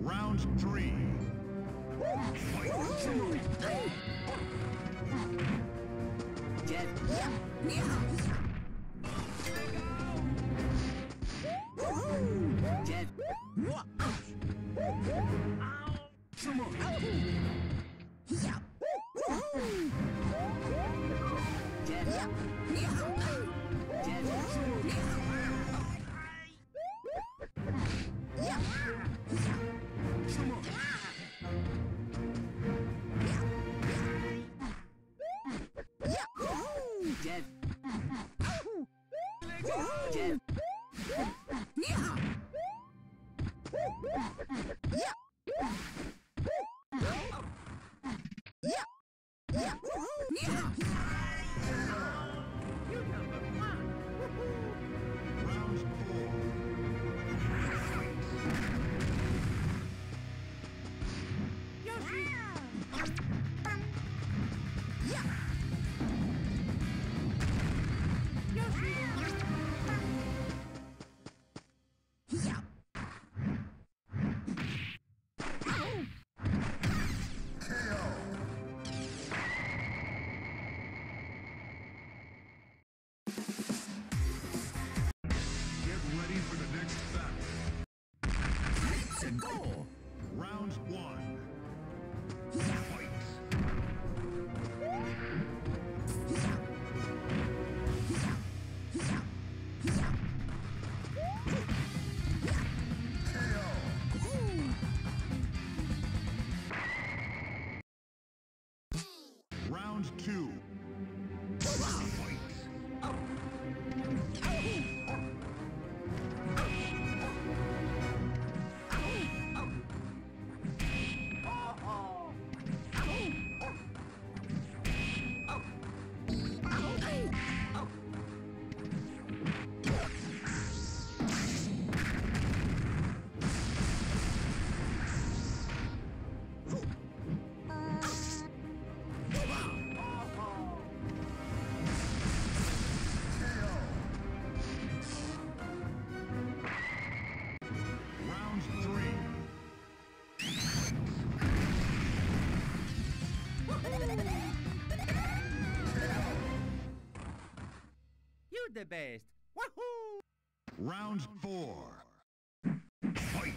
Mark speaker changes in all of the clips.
Speaker 1: Round three. Fight.
Speaker 2: Jet. Jet.
Speaker 1: Come on.
Speaker 2: Jet. Jet. Jet.
Speaker 1: Round four. Get ready for the next battle.
Speaker 3: Let's go!
Speaker 1: Round one. Fight. Round two. Fight. Round three.
Speaker 3: You're the best! Wahoo!
Speaker 1: Round four. Fight.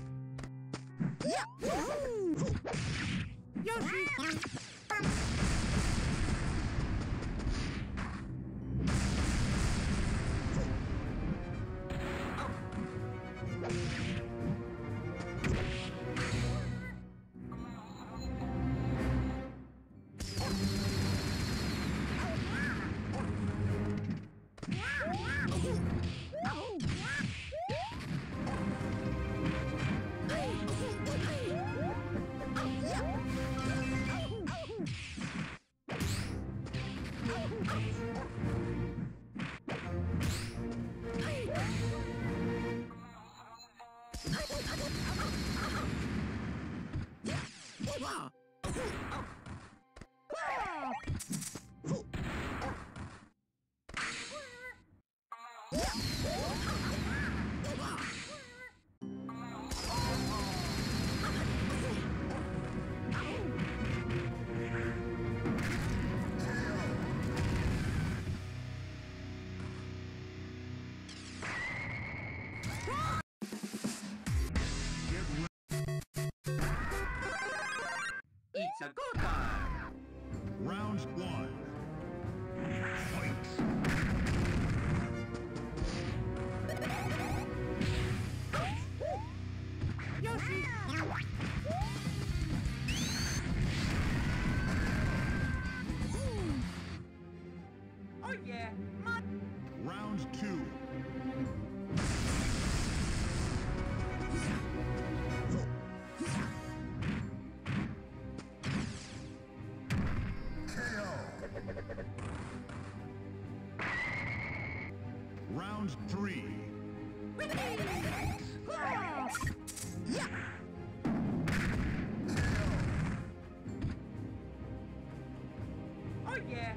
Speaker 3: It's a go time!
Speaker 1: Round one. Fight.
Speaker 3: Oh yeah!
Speaker 1: Round two. Round three.
Speaker 3: Oh yeah!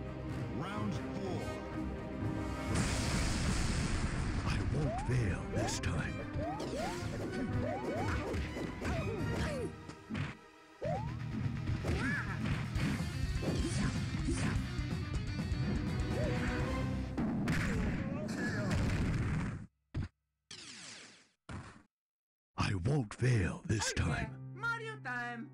Speaker 1: Round four.
Speaker 4: I won't fail this
Speaker 1: this time. I won't fail this
Speaker 3: Oh, yeah.
Speaker 1: time.
Speaker 3: Mario time.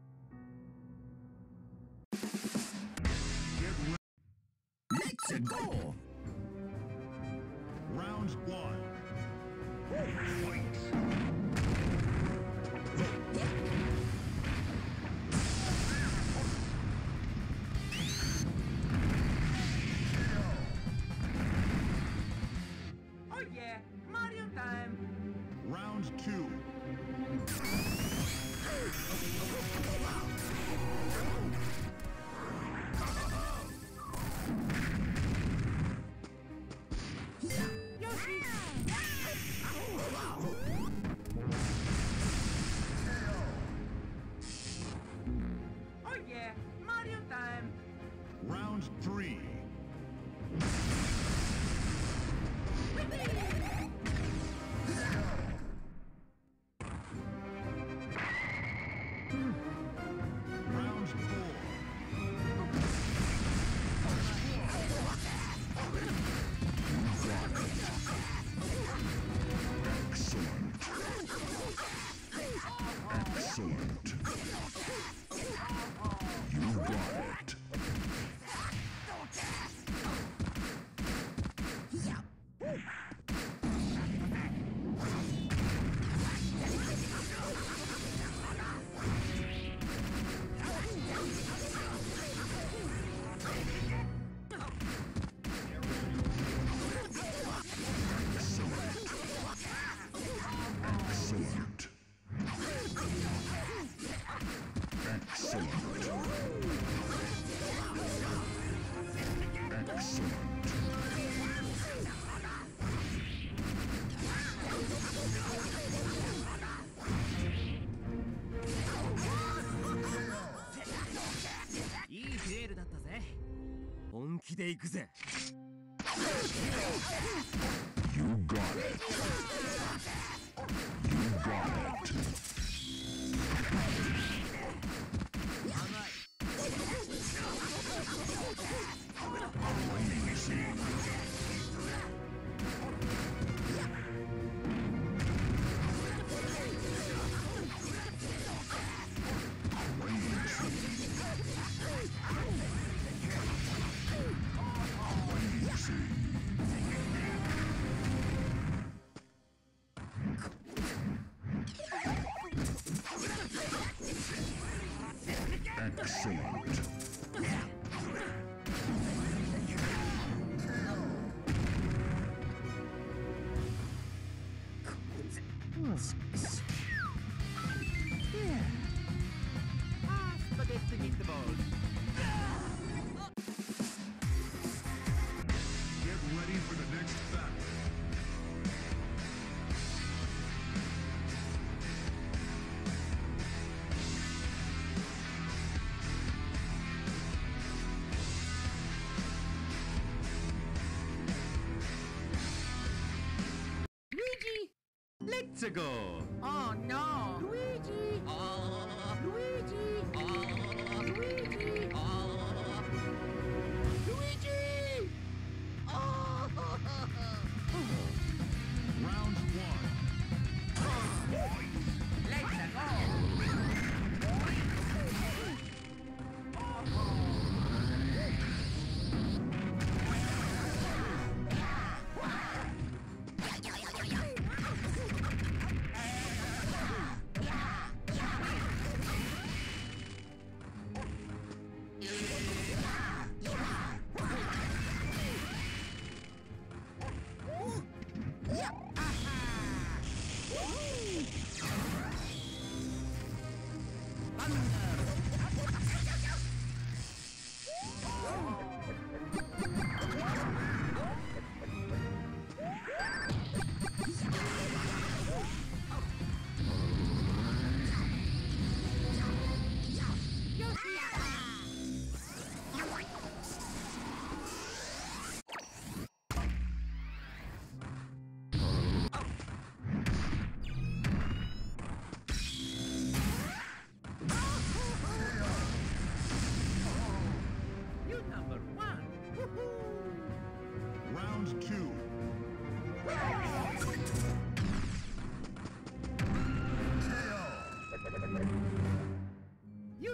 Speaker 1: Get ready.
Speaker 4: Let's go!
Speaker 1: Round one. Fight.
Speaker 3: Oh yeah, Mario time.
Speaker 1: Round two.
Speaker 3: Yoshi. Oh yeah, Mario time.
Speaker 1: Round three. Round four. Excellent. Excellent. You got it. Excellent. Excellent. Excellent.
Speaker 4: いいデュエルだったぜ。本気で行くぜ。
Speaker 1: You got it. You got it. Excellent.
Speaker 3: Spaghetti meatballs.
Speaker 1: Get ready for the next battle.
Speaker 3: Luigi. Let's go.
Speaker 2: Oh no!
Speaker 3: Luigi. Luigi. Luigi. Luigi.
Speaker 1: Round one.
Speaker 3: Let's go.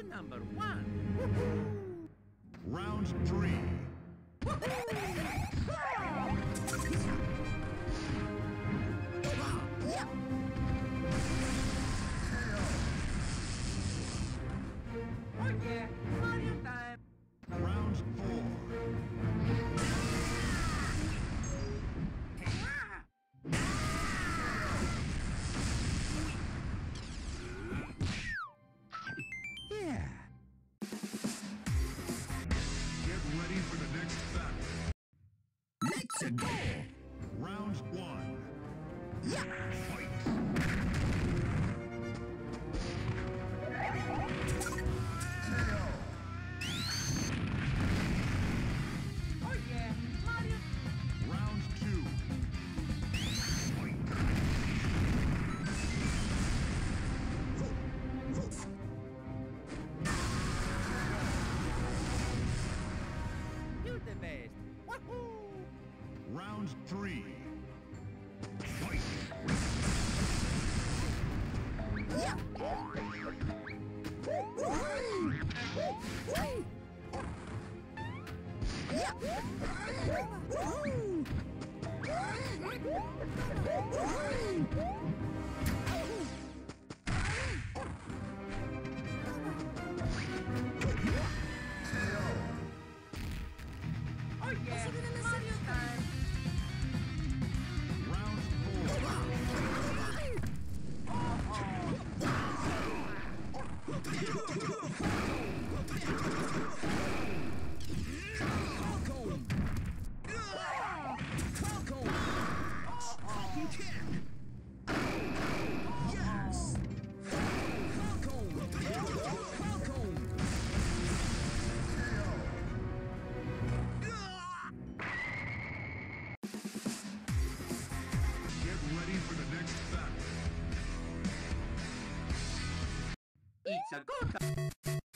Speaker 3: number one.
Speaker 1: Round 3.
Speaker 3: Oh yeah, Mario time.
Speaker 1: Round 4.
Speaker 3: Yeah.
Speaker 1: Get ready for the next battle.
Speaker 3: Let's go.
Speaker 1: Round 1.
Speaker 3: Yeah. Oh yeah, Mario.
Speaker 1: Round 2.
Speaker 3: You're the best. Wahoo!
Speaker 1: Round 3.
Speaker 3: Oh yeah, Mario time.
Speaker 1: Round 4. Get ready for the next battle.
Speaker 3: It's a go time.